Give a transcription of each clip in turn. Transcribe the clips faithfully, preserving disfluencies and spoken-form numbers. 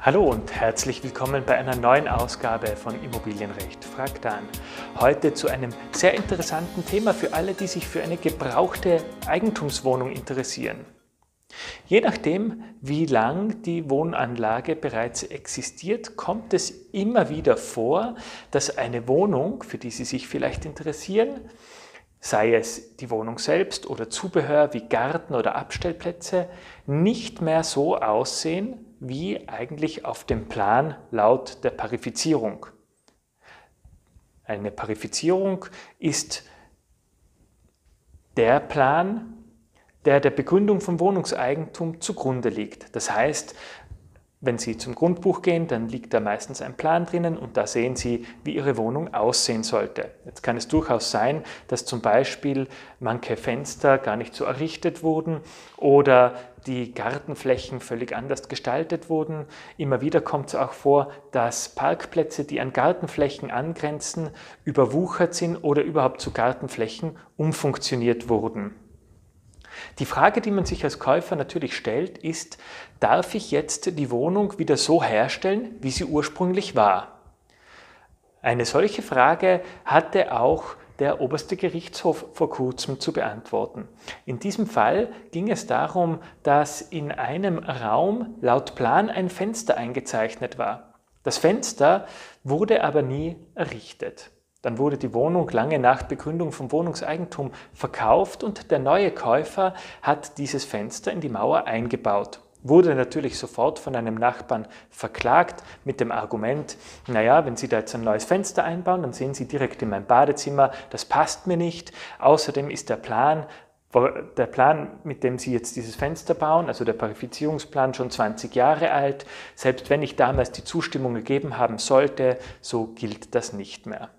Hallo und herzlich willkommen bei einer neuen Ausgabe von Immobilienrecht fragt Dan. Heute zu einem sehr interessanten Thema für alle, die sich für eine gebrauchte Eigentumswohnung interessieren. Je nachdem, wie lang die Wohnanlage bereits existiert, kommt es immer wieder vor, dass eine Wohnung, für die Sie sich vielleicht interessieren, sei es die Wohnung selbst oder Zubehör wie Garten oder Abstellplätze, nicht mehr so aussehen, wie eigentlich auf dem Plan laut der Parifizierung. Eine Parifizierung ist der Plan, der der Begründung von Wohnungseigentum zugrunde liegt. Das heißt, wenn Sie zum Grundbuch gehen, dann liegt da meistens ein Plan drinnen und da sehen Sie, wie Ihre Wohnung aussehen sollte. Jetzt kann es durchaus sein, dass zum Beispiel manche Fenster gar nicht so errichtet wurden oder die Gartenflächen völlig anders gestaltet wurden. Immer wieder kommt es auch vor, dass Parkplätze, die an Gartenflächen angrenzen, überwuchert sind oder überhaupt zu Gartenflächen umfunktioniert wurden. Die Frage, die man sich als Käufer natürlich stellt, ist, darf ich jetzt die Wohnung wieder so herstellen, wie sie ursprünglich war? Eine solche Frage hatte auch der oberste Gerichtshof vor kurzem zu beantworten. In diesem Fall ging es darum, dass in einem Raum laut Plan ein Fenster eingezeichnet war. Das Fenster wurde aber nie errichtet. Dann wurde die Wohnung lange nach Begründung von Wohnungseigentum verkauft und der neue Käufer hat dieses Fenster in die Mauer eingebaut. Wurde natürlich sofort von einem Nachbarn verklagt mit dem Argument, naja, wenn Sie da jetzt ein neues Fenster einbauen, dann sehen Sie direkt in mein Badezimmer, das passt mir nicht. Außerdem ist der Plan, der Plan, mit dem Sie jetzt dieses Fenster bauen, also der Parifizierungsplan, schon zwanzig Jahre alt. Selbst wenn ich damals die Zustimmung gegeben haben sollte, so gilt das nicht mehr.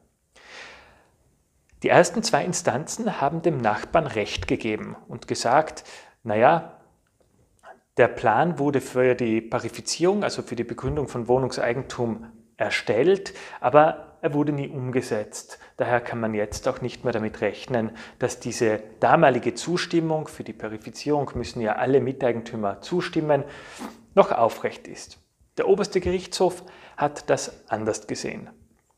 Die ersten zwei Instanzen haben dem Nachbarn Recht gegeben und gesagt, naja, der Plan wurde für die Parifizierung, also für die Begründung von Wohnungseigentum erstellt, aber er wurde nie umgesetzt. Daher kann man jetzt auch nicht mehr damit rechnen, dass diese damalige Zustimmung, für die Parifizierung müssen ja alle Miteigentümer zustimmen, noch aufrecht ist. Der oberste Gerichtshof hat das anders gesehen.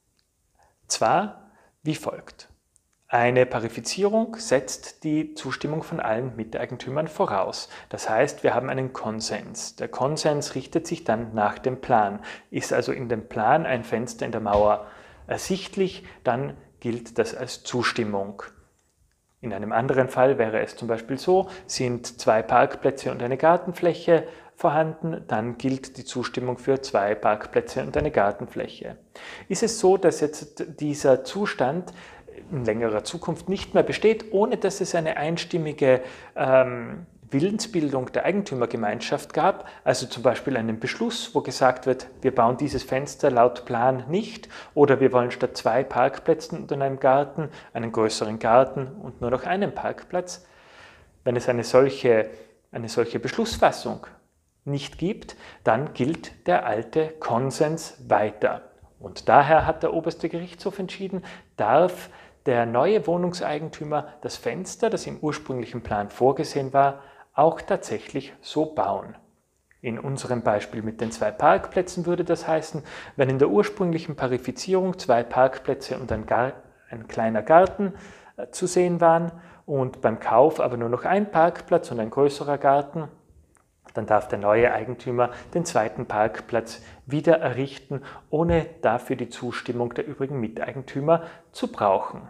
Zwar wie folgt. Eine Parifizierung setzt die Zustimmung von allen Miteigentümern voraus. Das heißt, wir haben einen Konsens. Der Konsens richtet sich dann nach dem Plan. Ist also in dem Plan ein Fenster in der Mauer ersichtlich, dann gilt das als Zustimmung. In einem anderen Fall wäre es zum Beispiel so, sind zwei Parkplätze und eine Gartenfläche vorhanden, dann gilt die Zustimmung für zwei Parkplätze und eine Gartenfläche. Ist es so, dass jetzt dieser Zustand in längerer Zukunft nicht mehr besteht, ohne dass es eine einstimmige ähm, Willensbildung der Eigentümergemeinschaft gab, also zum Beispiel einen Beschluss, wo gesagt wird, wir bauen dieses Fenster laut Plan nicht oder wir wollen statt zwei Parkplätzen und in einem Garten einen größeren Garten und nur noch einen Parkplatz. Wenn es eine solche, eine solche Beschlussfassung nicht gibt, dann gilt der alte Konsens weiter. Und daher hat der oberste Gerichtshof entschieden, darf der neue Wohnungseigentümer das Fenster, das im ursprünglichen Plan vorgesehen war, auch tatsächlich so bauen. In unserem Beispiel mit den zwei Parkplätzen würde das heißen, wenn in der ursprünglichen Parifizierung zwei Parkplätze und ein, Gar- ein kleiner Garten äh, zu sehen waren und beim Kauf aber nur noch ein Parkplatz und ein größerer Garten, dann darf der neue Eigentümer den zweiten Parkplatz wieder errichten, ohne dafür die Zustimmung der übrigen Miteigentümer zu brauchen.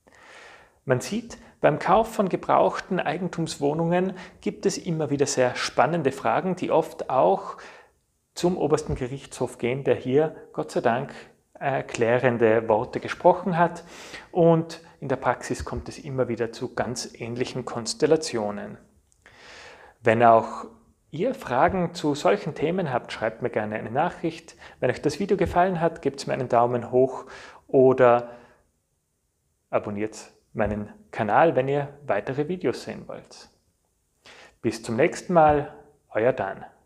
Man sieht, beim Kauf von gebrauchten Eigentumswohnungen gibt es immer wieder sehr spannende Fragen, die oft auch zum obersten Gerichtshof gehen, der hier, Gott sei Dank, erklärende Worte gesprochen hat. Und in der Praxis kommt es immer wieder zu ganz ähnlichen Konstellationen. Wenn auch ihr Fragen zu solchen Themen habt, schreibt mir gerne eine Nachricht. Wenn euch das Video gefallen hat, gebt mir einen Daumen hoch oder abonniert meinen Kanal, wenn ihr weitere Videos sehen wollt. Bis zum nächsten Mal, euer Dan.